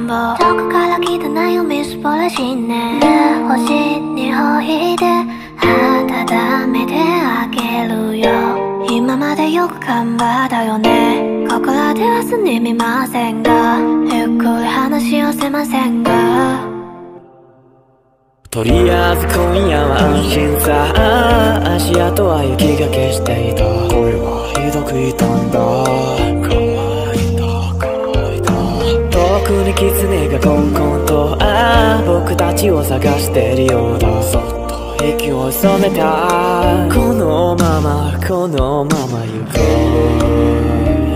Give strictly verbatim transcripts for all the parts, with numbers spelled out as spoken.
ぼどこから来たなよみすぼらしいね星にほいで温めてあげるよ今までよく頑張ったよねここらではすみませんがゆっくり話をせませんがとりあえず今夜は安心さ足跡は雪が消していた声はひどく痛んだ乾いた乾いた遠くに狐がコンコンとああ僕たちを探してるようだそっと息を潜めたこのままこのまま行こう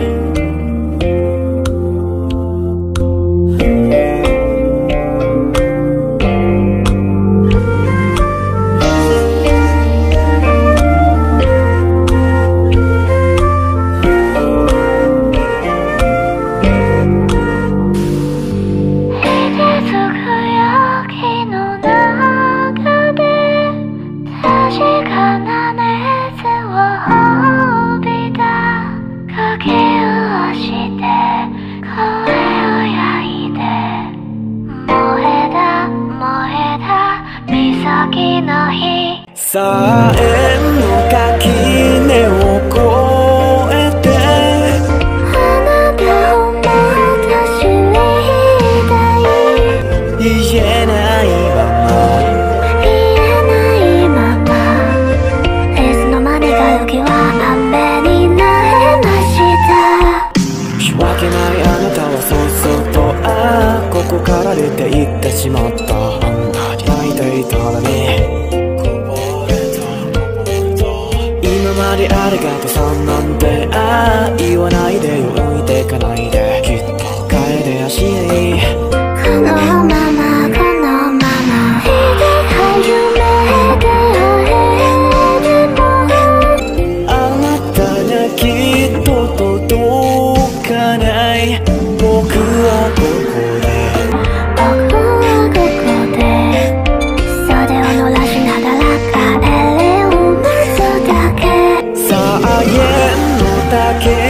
さあ縁の垣根を越えてあなたをもっと知りたい言えないまま言えないままいつの間にか雪は雨になりました仕訳ないあなたはそうそうとああここから出て行ってしまったあんたに泣いていたのにありがとうさんなんてああ言わないでよ浮いてかないできっと帰れやしないこのままこのままいつか夢で会えてもあなたにはきっと届かない僕はここで僕はここで袖を濡らしながら帰りを待つだけさあ縁のだけ